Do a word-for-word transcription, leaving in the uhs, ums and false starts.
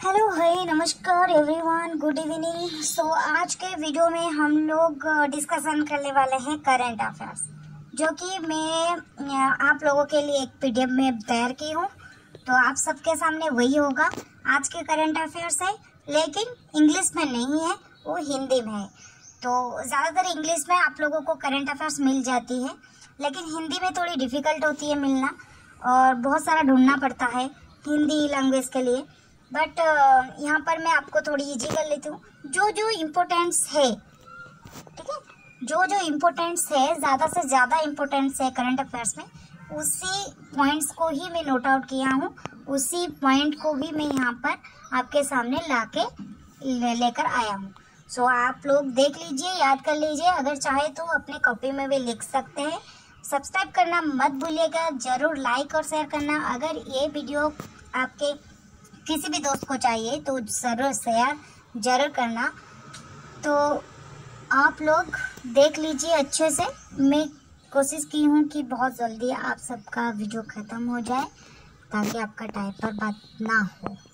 Hello hi नमस्कार everyone, good evening. सो आज के वीडियो में हम लोग डिस्कशन करने वाले हैं करंट अफेयर्स, जो कि मैं आप लोगों के लिए एक पीडीएफ में तैयार की हूँ। तो आप सबके सामने वही होगा। आज के करंट अफेयर्स है, लेकिन इंग्लिश में नहीं है, वो हिंदी में है। तो ज़्यादातर इंग्लिश में आप लोगों को करंट अफेयर्स मिल जाती है, लेकिन हिंदी में थोड़ी डिफ़िकल्ट होती है मिलना, और बहुत सारा ढूंढना पड़ता है हिंदी लैंग्वेज के लिए। बट यहाँ पर मैं आपको थोड़ी इजी कर लेती हूँ। जो जो इम्पोर्टेंस है, ठीक है, जो जो इम्पोर्टेंस है, ज़्यादा से ज़्यादा इम्पोर्टेंस है करंट अफेयर्स में, उसी पॉइंट्स को ही मैं नोट आउट किया हूँ। उसी पॉइंट को ही मैं यहाँ पर आपके सामने ला के ले, लेकर आया हूँ। सो आप लोग देख लीजिए, याद कर लीजिए। अगर चाहे तो अपने कॉपी में भी लिख सकते हैं। सब्सक्राइब करना मत भूलिएगा, ज़रूर लाइक और शेयर करना। अगर ये वीडियो आपके किसी भी दोस्त को चाहिए तो ज़रूर शेयर जरूर करना। तो आप लोग देख लीजिए अच्छे से। मैं कोशिश की हूँ कि बहुत जल्दी आप सबका वीडियो ख़त्म हो जाए, ताकि आपका टाइम पर बात ना हो।